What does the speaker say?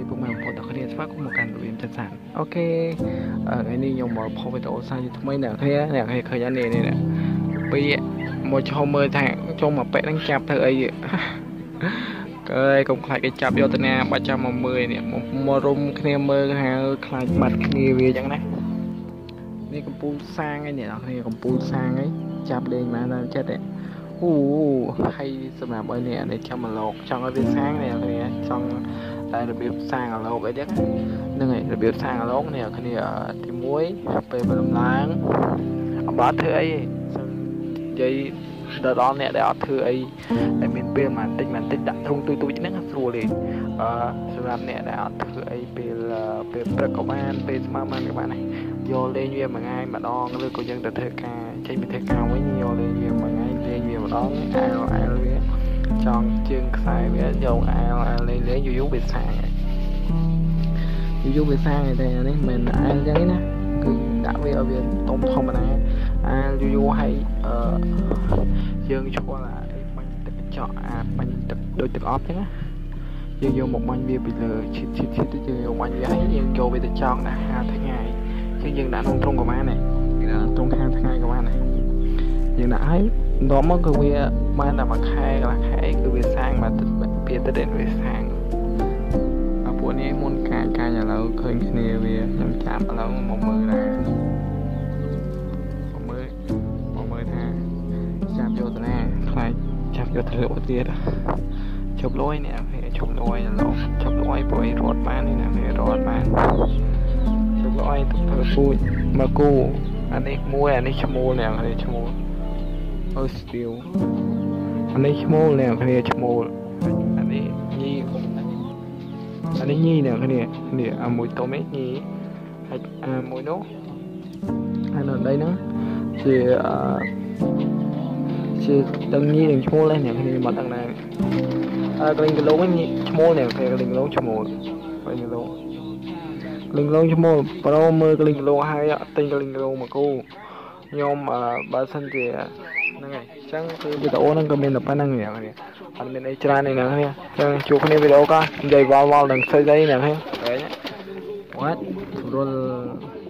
ពុកម៉ែបងប្អូនទាំងគ្នាស្វាគមន៍មកកាន់របៀបចាត់សានអូខេថ្ងៃនេះខ្ញុំមកផុសវីដេអូសារជាថ្មីអ្នកគ្នាអ្នកឃើញអានេះពីមកឈោមើលថាចុងមកប៉ែហ្នឹងចាប់ទៅអីកើកុំខ្លាចគេចាប់យកទៅណាបាច់ចាំមកមើលនេះមករុំគ្នាមើលថាខ្លាចបាត់គ្នាវាអញ្ចឹងណានេះកំពូលសាងឯនេះអ្នកគ្នាកំពូលសាងឯចាប់លេងមកដល់ចិត្តឯអូហើយសម្រាប់ឲ្យនេះចាំមកលោកចង់ឲ្យវាសាងនេះអ្នកគ្នាចង់តែរបៀបសាងអាលោកអីចឹងហ្នឹងហើយរបៀបសាងអាលោកនេះគ្នាទី1ពេលបំឡើងអត់បាត់ធ្វើអីនិយាយដល់អ្នកដែលអត់ធ្វើអីតែមានពេលបន្តិចដាក់ធុងទូចហ្នឹងស្រួលទេសម្រាប់អ្នកដែលអត់ធ្វើអីពេលព្រឹកក៏បានពេលស្មើបានក៏បានដែរយកលេងវាមួយថ្ងៃម្ដងឬក៏យើងទៅធ្វើការចេញពីធ្វើការវិញយកលេងវាមួយថ្ងៃលេងវាម្ដងអាលវាចង់ជើងខ្សែវាយកអាលលេងយូរវាសាងយូរវាសាងតែនេះមិនអាលចឹងណាគឺដាក់វាឲ្យវាតុំធម្មតាអាលយូរហើយយើងឈ្មោះអីបាញ់ទឹកកញ្ចក់បាញ់ទឹកដូចទឹកអប់ចឹងណាយើងយកមកបាញ់វាពីលើឈិតទៅយើងយកបាញ់វាហើយយើងយកវាទៅចောင်းដាក់50ថ្ងៃយើងដាក់ក្នុងទ្រុងក៏បានដែរទ្រុង50ថ្ងៃក៏បានដែរយើងដាក់ហើយដល់មកគឺវាបានតែមួយខែកន្លះខែគឺវាសាងមកទឹកពីទឹកដែលវាសាងពួកនេះមុនកាយឥឡូវឃើញគ្នាវាខ្ញុំចាប់ឥឡូវមកមើលដែរមកមើលថាចាប់យកទៅណាខ្លាចចាប់យកទៅលក់ទៀតជប់លុយនេះជប់លុយលោកជប់លុយព្រោះរត់បាននេះណារត់បានជប់លុយធ្វើពូជមកគូអានេះមួយអានេះឈ្មោះនេះអានេះឈ្មោះអូស្ទីលអានេះឈ្មោះនេះគ្នាឈ្មោះអានេះញីអានេះញីនេះគ្នានេះអាមួយតុំនេះញីហើយអាមួយនោះហើយនៅđâyហ្នឹងជាដឹងញីនឹងឈ្មោះនេះអ្នកគ្នាមកដល់ណាកលេងគីឡូវិញឈ្មោះនេះគេកលេងគីឡូឈ្មោះវិញគីឡូកលេងគីឡូឈ្មោះប្រូមើលកលេងគីឡូហើយទិញកលេងគីឡូមកគូខ្ញុំបើសិនជាហ្នឹងហើយអញ្ចឹងគឺវីដេអូហ្នឹងក៏មានតែប៉ុណ្្នឹងអ្នកគ្នាអត់មានអីច្រើនទេអ្នកគ្នាអញ្ចឹងជួបគ្នាវីដេអូក៏និយាយវល់នឹងស្អីៗអ្នកគ្នាឃើញ What រល